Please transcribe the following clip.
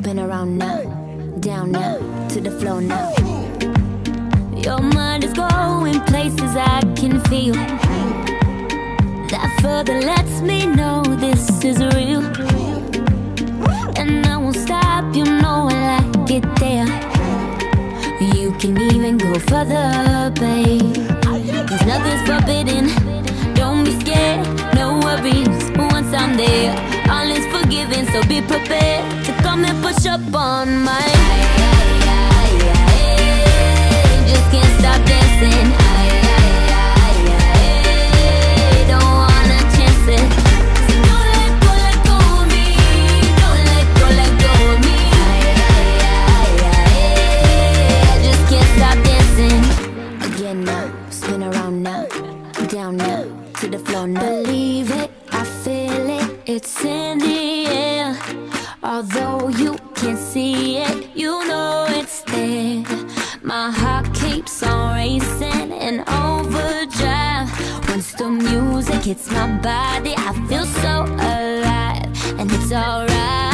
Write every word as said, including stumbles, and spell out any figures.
spin around now, down now, to the floor now. Your mind is going places I can feel. That further lets me know this is real. And I won't stop, you know I like it there. You can even go further, babe, 'cause nothing's forbidden. Don't be scared, no worries. Once I'm there, all is forgiven. So be prepared to come and push up on my. Just can't stop dancing. Don't wanna chance it. So don't let go, let go of me. Don't let go, let go of me. I just can't stop dancing. Again now, spin around now, down now, to the floor now. Believe it, I feel it, it's in the air. Although you can't see it, you know it's there. My heart keeps on racing in overdrive. Once the music hits my body, I feel so alive. And it's alright.